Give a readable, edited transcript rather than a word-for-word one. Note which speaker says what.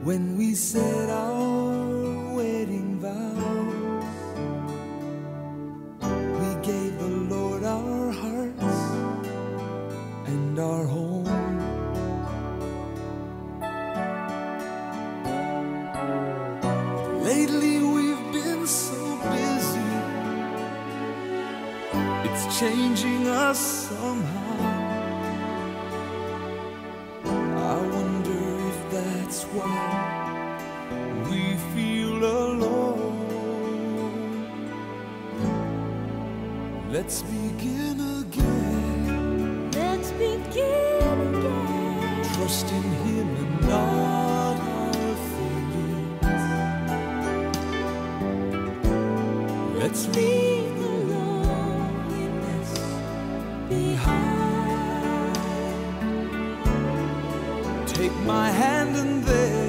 Speaker 1: when we said our wedding vows. We gave the Lord our hearts and our home. Lately we've been so busy, it's changing us somehow. I wonder if that's why we feel alone. Let's begin again.
Speaker 2: Let's begin again.
Speaker 1: Trust in Him and not our feelings. Let's leave the loneliness behind. Take my hand and there